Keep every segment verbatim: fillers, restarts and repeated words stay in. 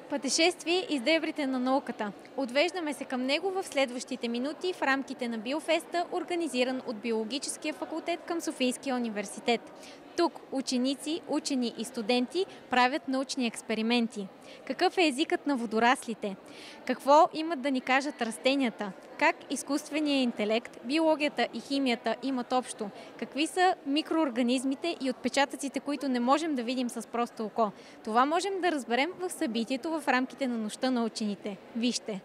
Пътешествие из дебрите на науката. Отвеждаме се към него в следващите минути в рамките на Биофеста, организиран от Биологическия факултет към Софийския университет. Тук ученици, учени и студенти правят научни експерименти. Какъв е езикът на водораслите? Какво имат да ни кажат растенията? Как изкуственият интелект, биологията и химията имат общо? Какви са микроорганизмите и отпечатъците, които не можем да видим с просто око? Това можем да разберем в събитието в рамките на Нощта на учените. Вижте!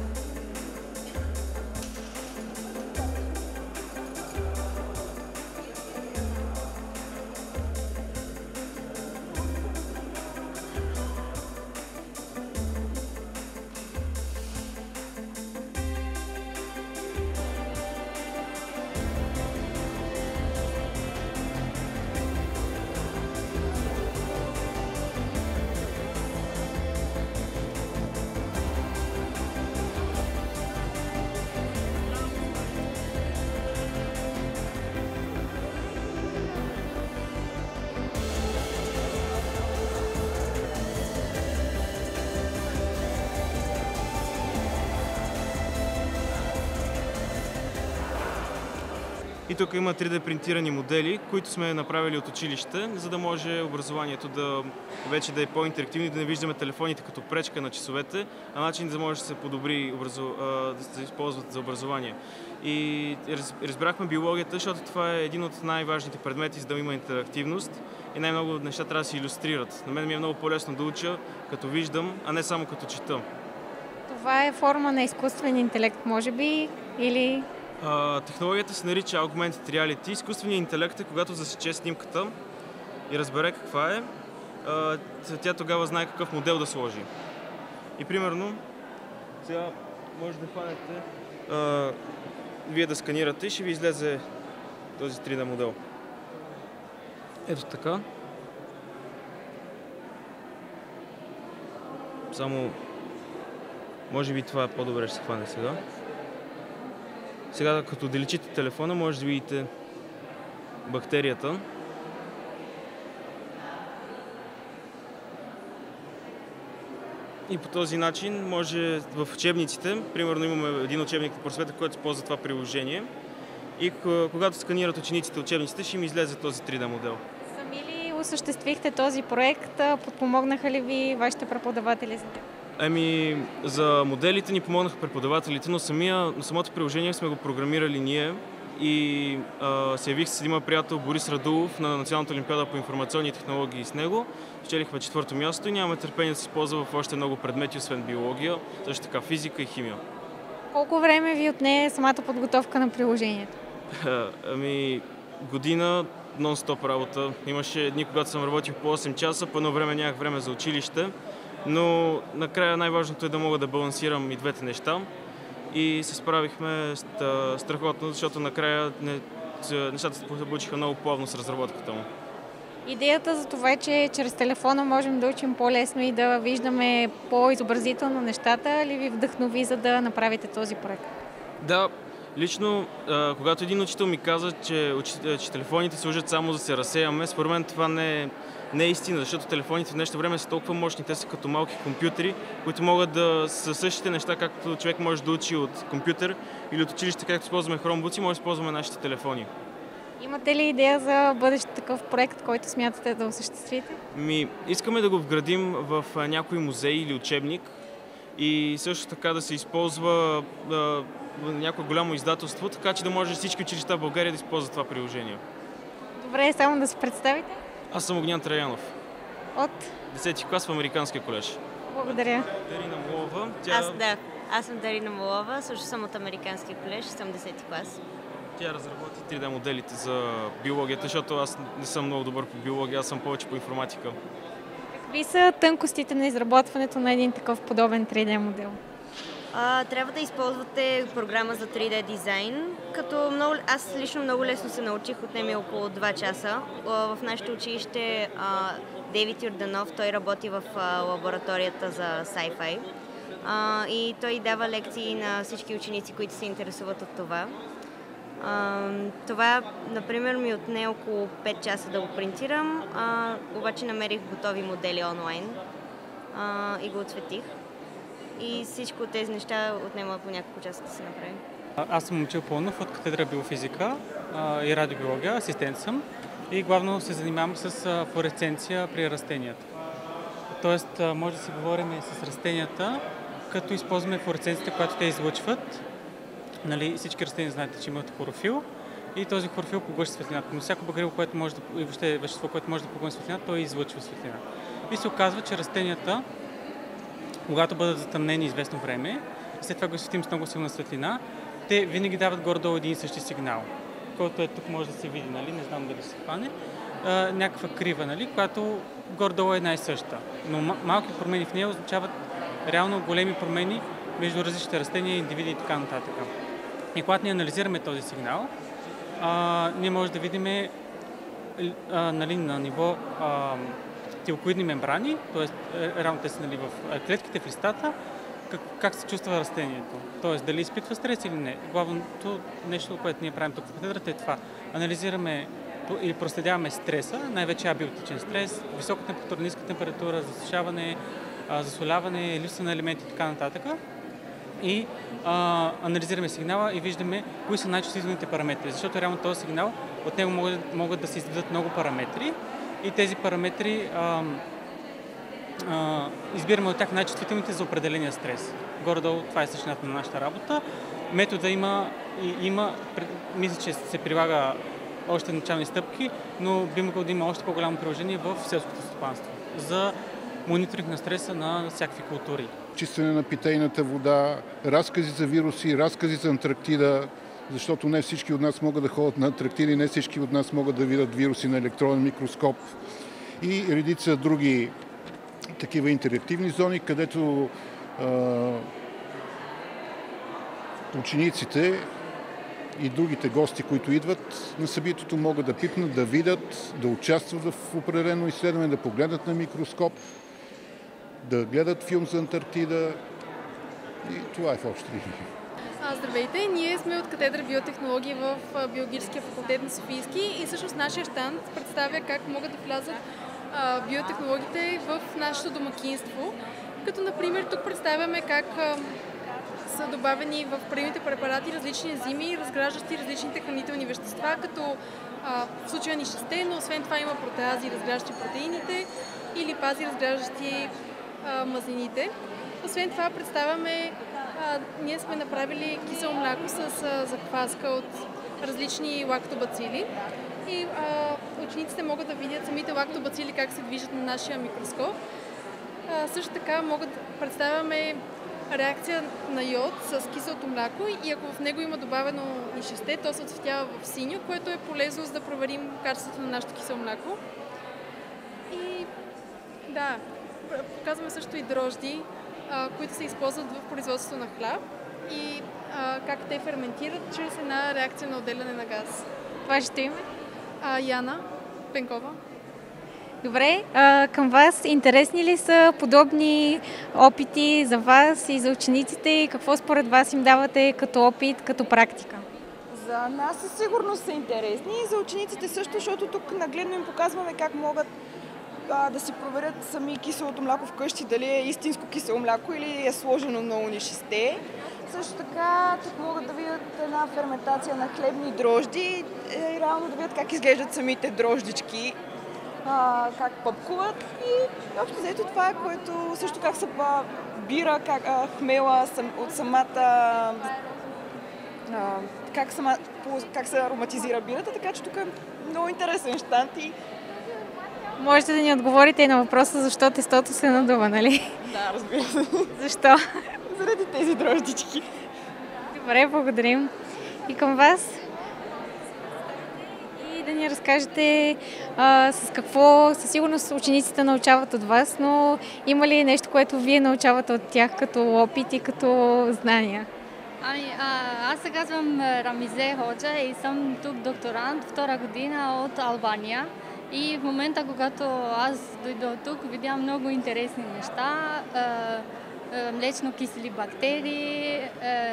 И тук има три Д принтирани модели, които сме направили от училище, за да може образованието да вече да е по-интерактивно и да не виждаме телефоните като пречка на часовете, а начин да може да се подобри, образу... да се използват за образование. И разбрахме биологията, защото това е един от най-важните предмети, за да има интерактивност и най-много неща трябва да се илюстрират. На мен ми е много по-лесно да уча, като виждам, а не само като чета. Това е форма на изкуствен интелект, може би, или... Uh, технологията се нарича Augmented Reality. Изкуственият интелект е, когато засече снимката и разбере каква е, uh, тя тогава знае какъв модел да сложи. И примерно, сега може да хванете, uh, вие да сканирате и ще ви излезе този три Д модел. Ето така. Само, може би това по-добре ще се хване сега. Сега, като отдалечите телефона, може да видите бактерията. И по този начин може в учебниците, примерно имаме един учебник по просвета, който използва това приложение. И когато сканират учениците учебниците, ще им излезе този три Д модел. Сами ли осъществихте този проект? Подпомогнаха ли ви вашите преподаватели за това? Ами, за моделите ни помогнаха преподавателите, но самия, самото приложение сме го програмирали ние и а, се явих с един приятел Борис Радулов на Националната олимпиада по информационни технологии с него. Спечелихме четвърто място и нямаме търпение да се използва в още много предмети, освен биология, също така физика и химия. Колко време ви отне самата подготовка на приложението? Ами, година нон-стоп работа. Имаше дни, когато съм работил по осем часа, по едно време нямах време за училище. Но накрая най-важното е да мога да балансирам и двете неща и се справихме страхотно, защото накрая нещата се получиха много плавно с разработката му. Идеята за това е, че чрез телефона можем да учим по-лесно и да виждаме по-изобразително нещата, ли ви вдъхнови, за да направите този проект? Да, лично, когато един учител ми каза, че, че телефоните служат само за да се разсеяме, според мен това не е Не е истина, защото телефоните в днешно време са толкова мощни, те са като малки компютри, които могат да са същите неща, както човек може да учи от компютър или от училище, както използваме хромбуци, може да използваме нашите телефони. Имате ли идея за бъдещ такъв проект, който смятате да осъществите? Ми, искаме да го вградим в някой музей или учебник и също така да се използва а, някое голямо издателство, така че да може всички училища в България да използват това приложение. Добре, само да се представите. Аз съм Огнян Траянов. От? Десети клас в Американския колеж. Благодаря. Дарина Молова. Тя... Аз, да. Аз съм Дарина Молова, също съм от Американския колеж, съм десети клас. Тя разработи три Д моделите за биологията, защото аз не съм много добър по биология, аз съм повече по информатика. Какви са тънкостите на изработването на един такъв подобен три Д модел? А, трябва да използвате програма за три Д дизайн, като много, аз лично много лесно се научих, отнеме около два часа. В нашето училище а, Дейвид Йорданов, той работи в а, лабораторията за Sci-Fi а, и той дава лекции на всички ученици, които се интересуват от това. А, това, например, ми отне около пет часа да го принтирам, а, обаче намерих готови модели онлайн. а, и го отцветих. И всичко от тези неща отнема по няколко часа да се направи. Аз съм Момчил Пълнов от катедра биофизика а, и радиобиология, асистент съм и главно се занимавам с а, флуоресценция при растенията. Тоест, а, може да си говорим с растенията, като използваме флуоресценцията, която те излъчват. Нали, всички растения знаете, че имат хлорофил и този хлорофил поглъща светлината. Но всяко багрило, което може да, и въобще вещество, което може да поглъща светлината, то излъчва светлина. И се оказва, че растенията, когато бъдат затъмнени известно време, след това го светим с много силна светлина, те винаги дават горе-долу един и същи сигнал, който е тук може да се види, нали? Не знам дали се хване, а, някаква крива, нали? Която горе-долу е една и съща. Но малки промени в нея означават реално големи промени между различните растения, индивиди и така нататък. И когато ние анализираме този сигнал, а, ние можем да видим а, нали, на ниво а, тилкоидни мембрани, т.е. реално те са нали, в клетките в листата, как, как се чувства растението. Т.е. дали изпитва стрес или не. Главното нещо, което ние правим тук в катедрата е това. Анализираме или проследяваме стреса, най-вече абиотичен стрес, висока температура, ниска температура, засушаване, засоляване, липса на елементи и така нататък. И а, анализираме сигнала и виждаме кои са най-чувствителните параметри, защото реално този сигнал, от него могат, могат да се изведат много параметри и тези параметри а, а, избираме от тях най-чувствителните за определения стрес. Горе-долу това е същината на нашата работа. Метода има, и, има, мисля, че се прилага още начални стъпки, но би могло да има още по-голямо приложение в селското стопанство за мониторинг на стреса на всякакви култури. Чистене на питейната вода, разкази за вируси, разкази за Антарктида, защото не всички от нас могат да ходят на Антарктида и не всички от нас могат да видят вируси на електронен микроскоп и редица други такива интерактивни зони, където а, учениците и другите гости, които идват на събитието, могат да пипнат, да видят, да участват в определено изследване, да погледнат на микроскоп, да гледат филм за Антарктида и това е в общи линии. Здравейте, ние сме от катедра биотехнологии в биологическия факултет на Софийски и всъщност нашия щанд представя как могат да влязат биотехнологиите в нашето домакинство. Като например тук представяме как са добавени в приемните препарати различни ензими, разграждащи различните хранителни вещества, като а, в случая ни шесте, но освен това има протеази, разграждащи протеините и липази, разграждащи а, мазнините. Освен това представяме, а, ние сме направили кисело мляко с а, закваска от различни лактобацили и а, учениците могат да видят самите лактобацили как се движат на нашия микроскоп. А, също така могат да представяме реакция на йод с киселото мляко и ако в него има добавено и шесте, то се отцветява в синьо, което е полезно за да проверим качеството на нашето кисело мляко. И да, показваме също и дрожди, а, които се използват в производството на хляб и а, как те ферментират чрез една реакция на отделяне на газ. Вашето име? А, Яна Пенкова. Добре, а, към вас интересни ли са подобни опити за вас и за учениците и какво според вас им давате като опит, като практика? За нас със сигурност са интересни и за учениците също, защото тук нагледно им показваме как могат а, да си проверят сами киселото мляко вкъщи, дали е истинско кисело мляко или е сложено много ни шесте. Също така тук могат да видят една ферментация на хлебни дрожди и реално да видят как изглеждат самите дрождички. А, как пъпкуват и общо взето това е, което също как се бира, как, а, хмела сам, от самата а, как, сама, как се ароматизира бирата, така че тук е много интересен щанд и можете да ни отговорите и на въпроса защо тестото се надува, нали? Да, разбира се. Защо? Заради тези дрождички. Добре, благодарим. И към вас? Да ни разкажете а, с какво със сигурност учениците научават от вас, но има ли нещо, което вие научавате от тях като опит и като знания? Ами, а, аз се казвам Рамизе Ходжа и съм тук докторант, втора година от Албания. И в момента, когато аз дойдох тук, видях много интересни неща, а, а, млечно кисели бактерии. А,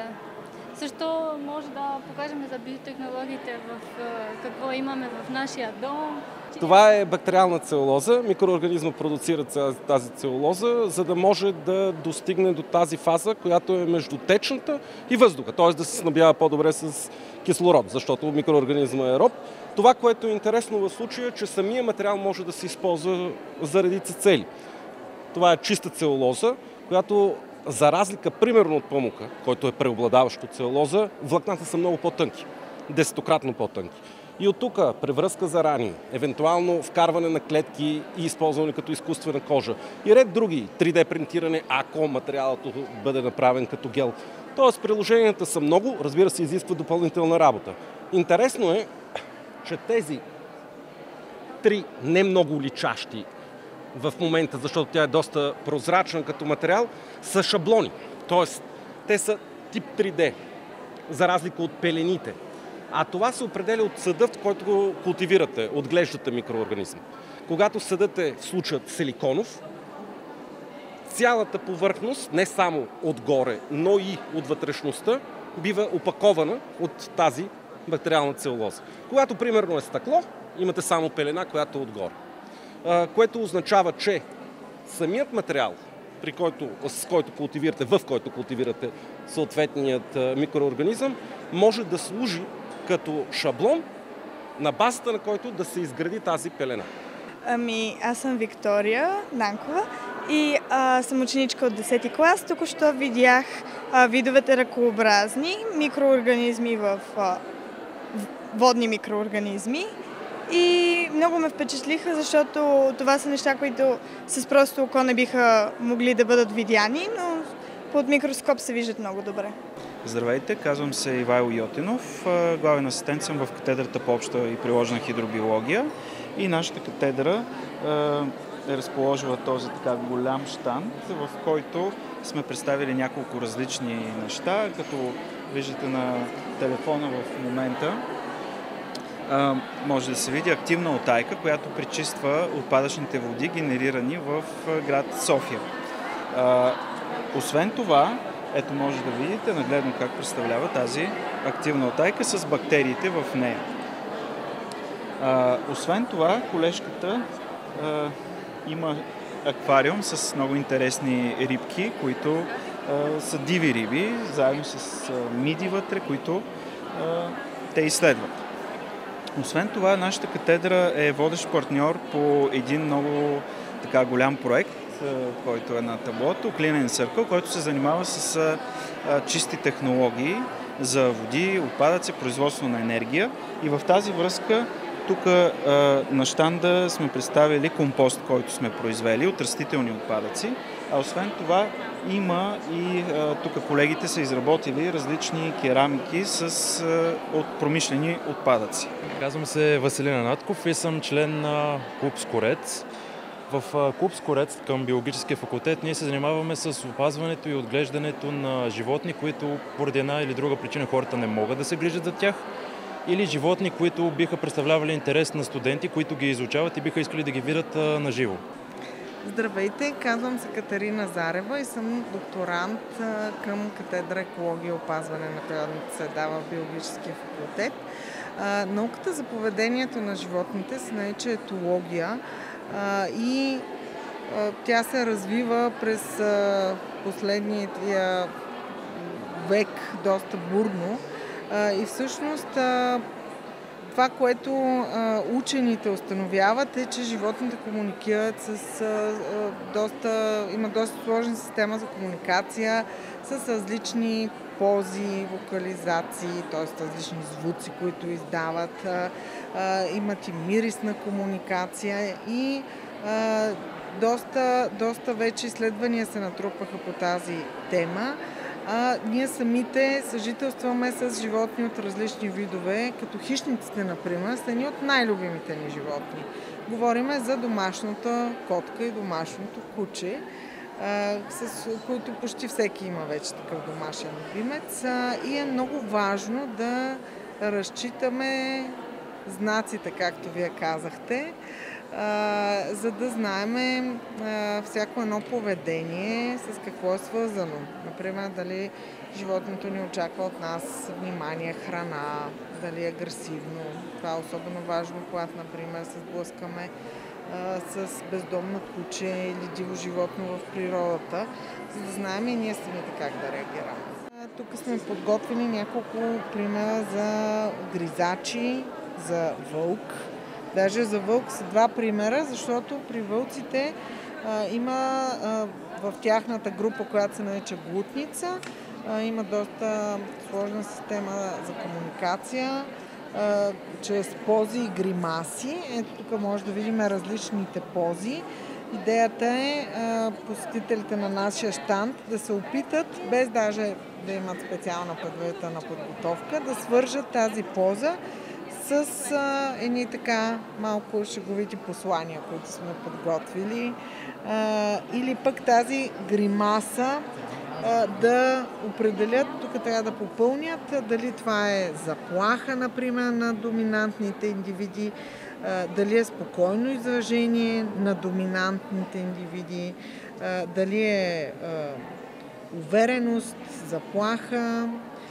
Също може да покажем за биотехнологиите в какво имаме в нашия дом, Това е бактериална целулоза. Микроорганизма продуцира тази целулоза, за да може да достигне до тази фаза, която е между течната и въздуха, т.е. да се снабдява по-добре с кислород, защото микроорганизма е роб. Това, което е интересно в случая, е, че самия материал може да се използва за редица цели. Това е чиста целулоза, която за разлика примерно от памука, който е преобладаващо целулоза, влакната са много по-тънки, десетократно по-тънки. И от тук превръзка за рани, евентуално вкарване на клетки и използване като изкуствена кожа и ред други, три Д принтиране, ако материалът бъде направен като гел. Тоест приложенията са много, разбира се, изисква допълнителна работа. Интересно е, че тези три не много личащи в момента, защото тя е доста прозрачна като материал, са шаблони. Тоест, те са тип три Д, за разлика от пелените. А това се определя от съда, в който го култивирате, отглеждате микроорганизъм. Когато съдът е в случая силиконов, цялата повърхност, не само отгоре, но и от вътрешността, бива опакована от тази бактериална целулоза. Когато примерно е стъкло, имате само пелена, която е отгоре. Което означава, че самият материал, при който, с който култивирате, в който култивирате съответният микроорганизъм, може да служи като шаблон, на базата на който да се изгради тази пелена. Ами, аз съм Виктория Нанкова и а, съм ученичка от десети клас. Току-що видях а, видовете ръкообразни микроорганизми в а, водни микроорганизми. И много ме впечатлиха, защото това са неща, които с просто око не биха могли да бъдат видяни, но под микроскоп се виждат много добре. Здравейте, казвам се Ивайло Йотинов, главен асистент съм в катедрата по обща и приложена хидробиология и нашата катедра е разположила този така голям щанд, в който сме представили няколко различни неща, като виждате на телефона в момента. Uh, може да се види активна утайка, която пречиства отпадъчните води, генерирани в град София. Uh, освен това, ето може да видите нагледно как представлява тази активна утайка с бактериите в нея. Uh, освен това, колежката uh, има аквариум с много интересни рибки, които uh, са диви риби, заедно с uh, миди вътре, които uh, те изследват. Освен това, нашата катедра е водещ партньор по един много така голям проект, който е на таблото, Clean and Circle, който се занимава с а, чисти технологии за води, отпадъци, производство на енергия. И в тази връзка тук а, на щанда сме представили компост, който сме произвели от растителни отпадъци. А освен това има и а, тук колегите са изработили различни керамики с, а, от промишлени отпадъци. Казвам се Василина Натков и съм член на клуб Скорец. В клуб Скорец към биологическия факултет ние се занимаваме с опазването и отглеждането на животни, които поради една или друга причина хората не могат да се грижат за тях, или животни, които биха представлявали интерес на студенти, които ги изучават и биха искали да ги видят на живо. Здравейте, казвам се Катерина Зарева и съм докторант към катедра екология и опазване на природната среда в биологическия факултет. Науката за поведението на животните се нарича етология и тя се развива през последния век доста бурно и всъщност това, което а, учените установяват е, че животните комуникират с а, доста, има доста сложна система за комуникация с различни пози, вокализации, т.е. различни звуци, които издават. А, а, имат и мирисна комуникация и а, доста, доста вече изследвания се натрупаха по тази тема. А, ние самите съжителстваме с животни от различни видове, като хищниците, например, са едни от най-любимите ни животни. Говориме за домашната котка и домашното куче, а, с които почти всеки има вече такъв домашен любимец. А, и е много важно да разчитаме знаците, както вие казахте, а, за да знаем а, всяко едно поведение с какво е свързано. Например, дали животното ни очаква от нас внимание, храна, дали е агресивно. Това е особено важно, когато, например, се сблъскаме а, с бездомно куче или диво животно в природата, за да знаем и ние самите как да реагираме. Тук сме подготвили няколко примера за гризачи, за вълк. Даже за вълк са два примера, защото при вълците а, има а, в тяхната група, която се нарича глутница, а, има доста сложна система за комуникация, а, чрез пози и гримаси. Ето тук може да видим различните пози. Идеята е а, посетителите на нашия щанд да се опитат, без даже да имат специална предварителна подготовка, да свържат тази поза с а, едни така малко шеговити послания, които сме подготвили. А, или пък тази гримаса а, да определят, тук трябва да попълнят дали това е заплаха, например, на доминантните индивиди, а, дали е спокойно изражение на доминантните индивиди, а, дали е а, увереност, заплаха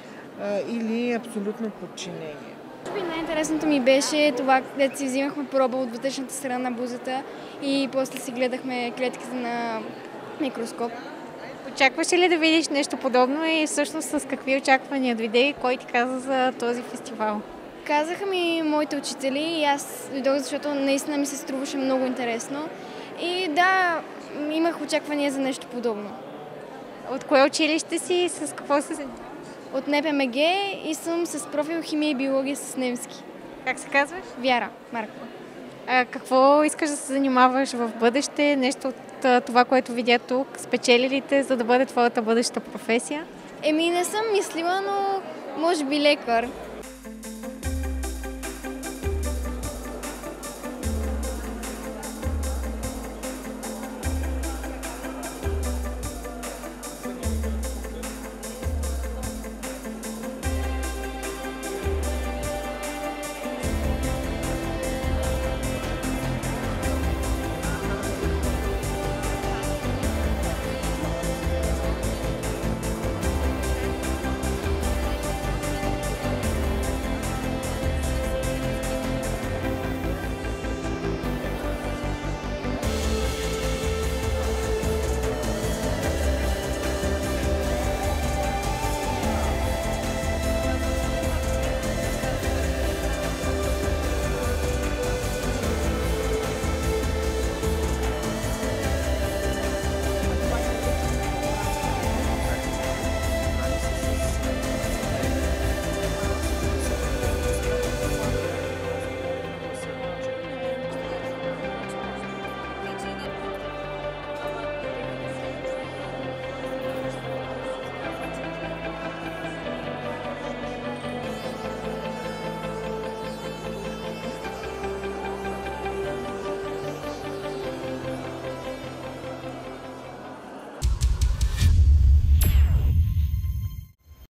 а, или абсолютно подчинение. Най-интересното ми беше това, където си взимахме проба от вътрешната страна на бузата и после си гледахме клетките на микроскоп. Очакваше ли да видиш нещо подобно и всъщност с какви очаквания дойде и кой ти каза за този фестивал? Казаха ми моите учители и аз дойдох, защото наистина ми се струваше много интересно. И да, имах очаквания за нещо подобно. От кое училище си и с какво се занимаваш? От Н П М Г и съм с профил химия и биология с немски. Как се казваш? Вяра Маркова. А какво искаш да се занимаваш в бъдеще? Нещо от това, което видя тук? Спечели ли те, за да бъде твоята бъдеща професия? Еми, не съм мислила, но може би лекар.